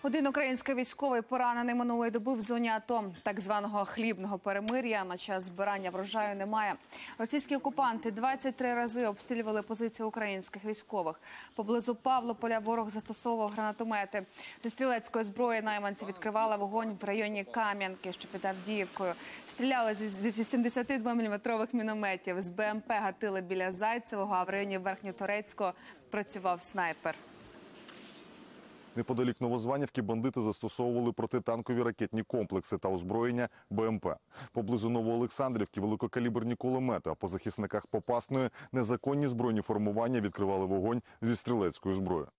Один український військовий поранений минулої доби в зоні АТО. Так званого хлібного перемир'я на час збирання врожаю немає. Російські окупанти 23 рази обстрілювали позиції українських військових. Поблизу Павлополя ворог застосовував гранатомети. Зі стрілецької зброї найманці відкривали вогонь в районі Кам'янки, що під Авдіївкою. Стріляли з 82-мм мінометів. З БМП гатили біля Зайцевого, а в районі Верхньоторецького працював снайпер. Неподалік Новозванівки бандити застосовували протитанкові ракетні комплекси та озброєння БМП. Поблизу Новоолександрівки великокаліберні кулемети, а по захисниках Попасної незаконні збройні формування відкривали вогонь зі стрілецької зброї.